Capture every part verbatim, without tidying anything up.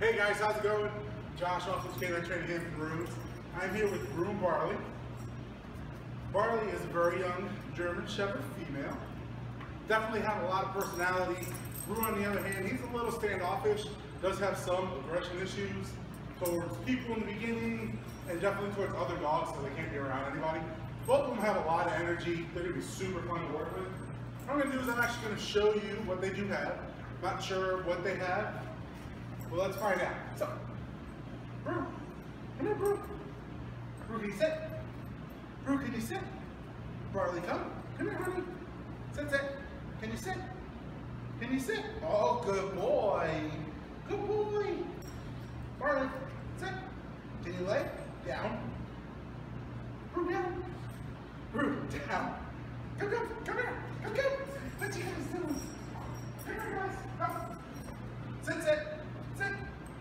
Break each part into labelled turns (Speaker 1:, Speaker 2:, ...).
Speaker 1: Hey guys, how's it going? Josh, Office Canine Training here from Grooms. I'm here with Groom Barley. Barley is a very young German Shepherd female. Definitely have a lot of personality. Brew, on the other hand, he's a little standoffish. Does have some aggression issues towards people in the beginning, and definitely towards other dogs, so they can't be around anybody. Both of them have a lot of energy. They're gonna be super fun to work with. What I'm gonna do is I'm actually gonna show you what they do have. Not sure what they have. Well, let's find out. So, Brew, come here, Brew. Brew, can you sit? Brew, can you sit? Barley, come. Come here, honey. Sit, sit. Can you sit? Can you sit? Oh, good boy. Good boy. Barley, sit. Can you lay? Down. Brew, down. Brew, down. Come, come, come here. Come, come. What you guys doing? Come here, guys. Come. Sit, sit. Sit.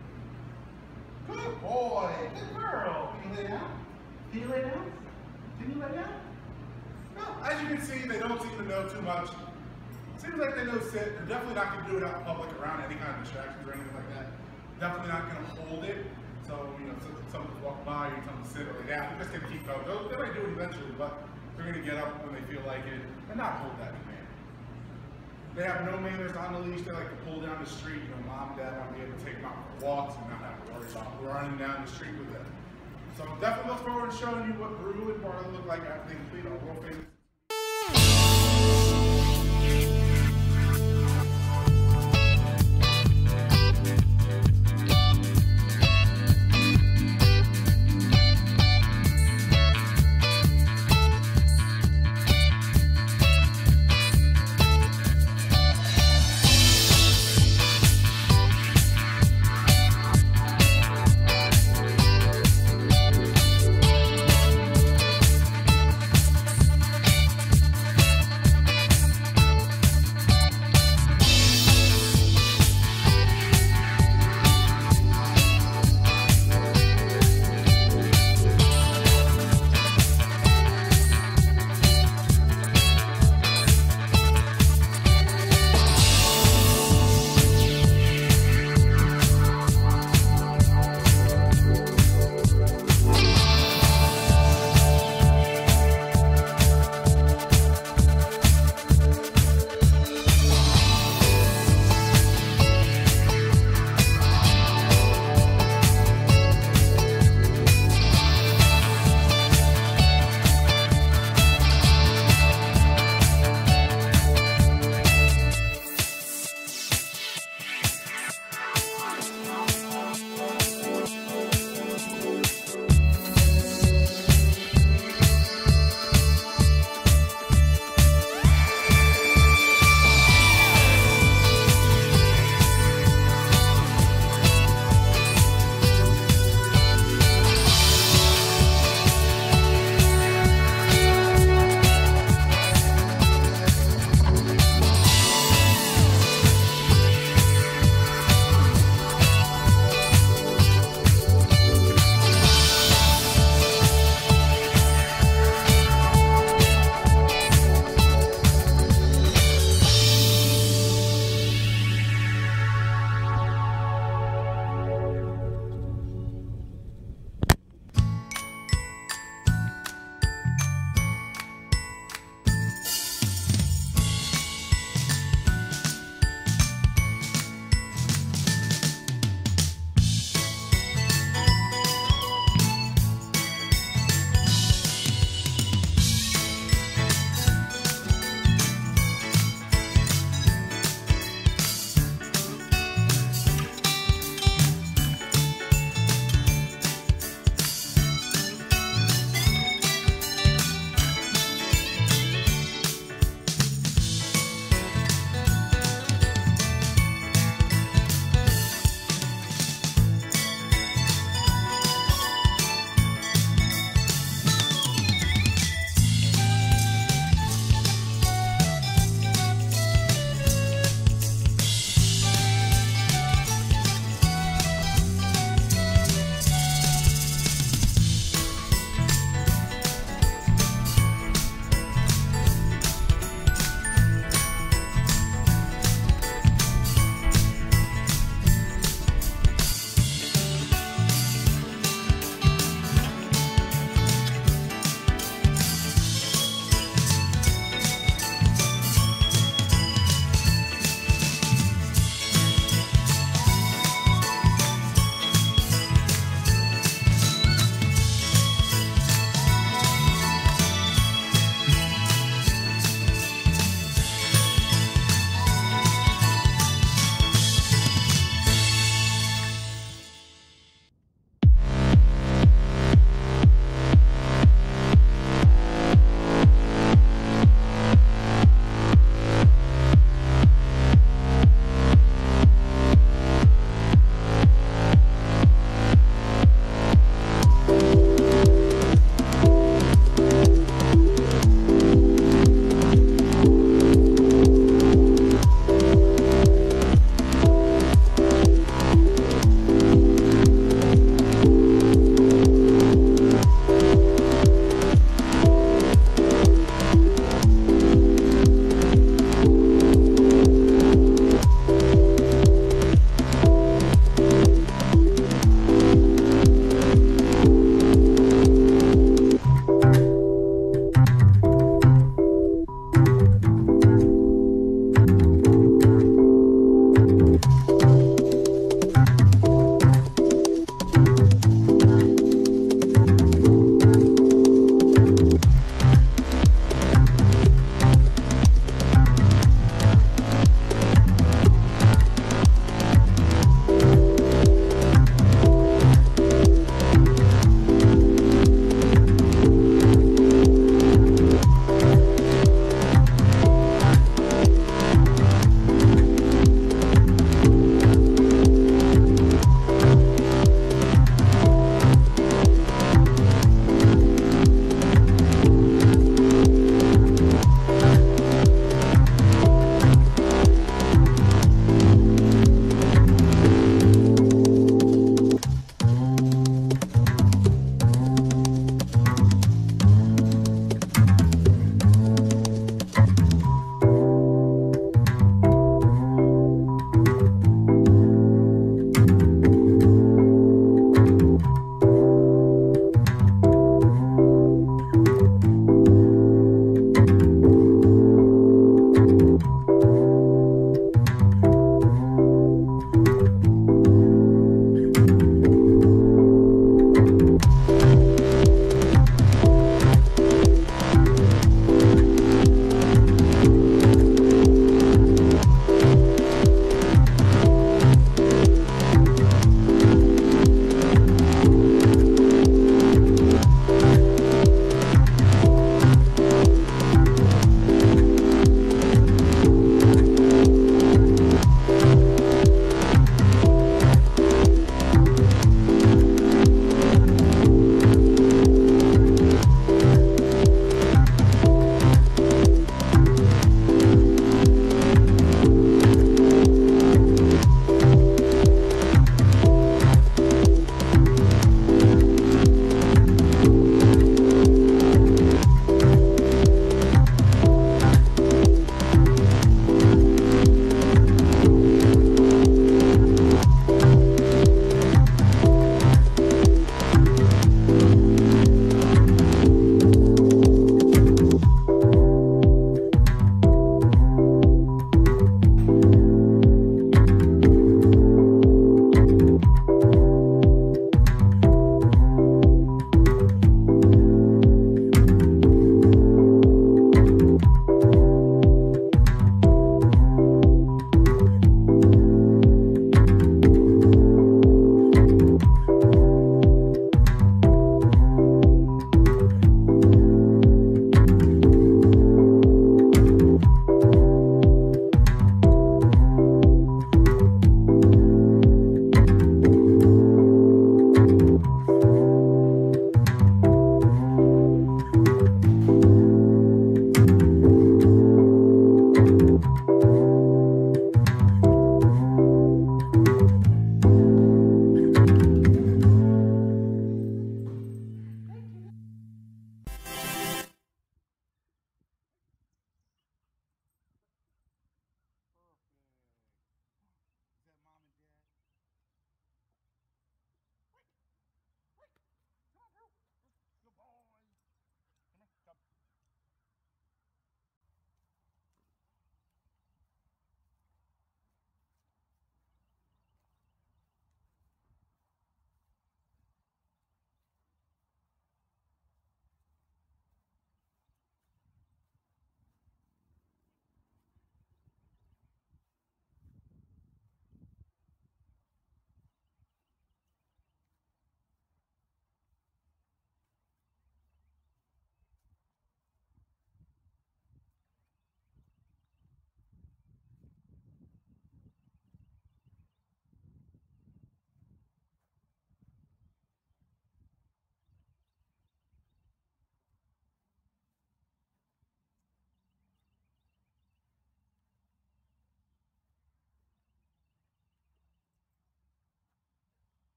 Speaker 1: Good boy. Good girl. Can you lay down? Can you lay down? Can you lay down? Well, as you can see, they don't seem to know too much. Seems like they know sit. They're definitely not going to do it out in public around any kind of distractions or anything like that. Definitely not going to hold it. So, you know, if someone's walking by, you tell them to sit or lay down. They're just going to keep going. They might do it eventually, but they're going to get up when they feel like it and not hold that command. They have no manners on the leash. They like to pull down the street. You know, mom and dad want to be able to take them out for walks and not have to worry about running down the street with them. So definitely look forward to showing you what Brew and Barley look like after they complete our world famous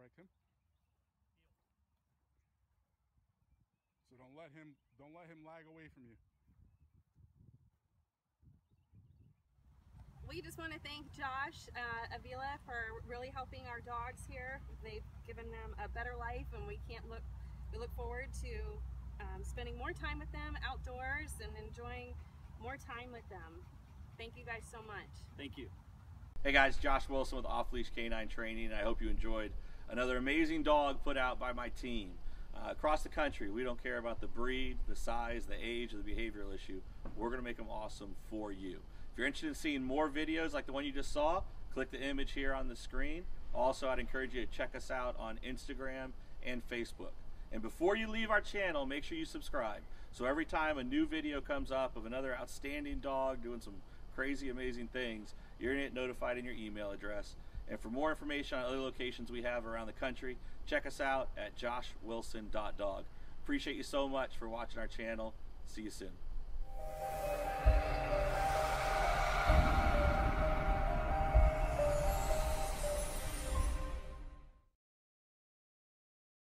Speaker 1: right, Tim? So don't let him, don't let him lag away from you.
Speaker 2: We just want to thank Josh, uh, Avila, for really helping our dogs here. They've given them a better life, and we can't look. We look forward to um, spending more time with them outdoors and enjoying more time with them. Thank you guys so much.
Speaker 3: Thank you. Hey guys, Josh Wilson with Off Leash Canine Training, and I hope you enjoyed another amazing dog put out by my team. Uh, across the country, we don't care about the breed, the size, the age, or the behavioral issue. We're going to make them awesome for you. If you're interested in seeing more videos like the one you just saw, click the image here on the screen. Also, I'd encourage you to check us out on Instagram and Facebook. And before you leave our channel, make sure you subscribe. So every time a new video comes up of another outstanding dog doing some crazy, amazing things, you're going to get notified in your email address. And for more information on other locations we have around the country, check us out at josh wilson dot dog. Appreciate you so much for watching our channel. See you soon.